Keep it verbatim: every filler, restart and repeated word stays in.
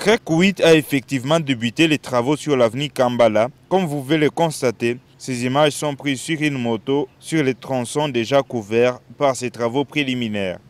Trek huit a effectivement débuté les travaux sur l'avenue Kambala. Comme vous pouvez le constater, ces images sont prises sur une moto sur les tronçons déjà couverts par ces travaux préliminaires.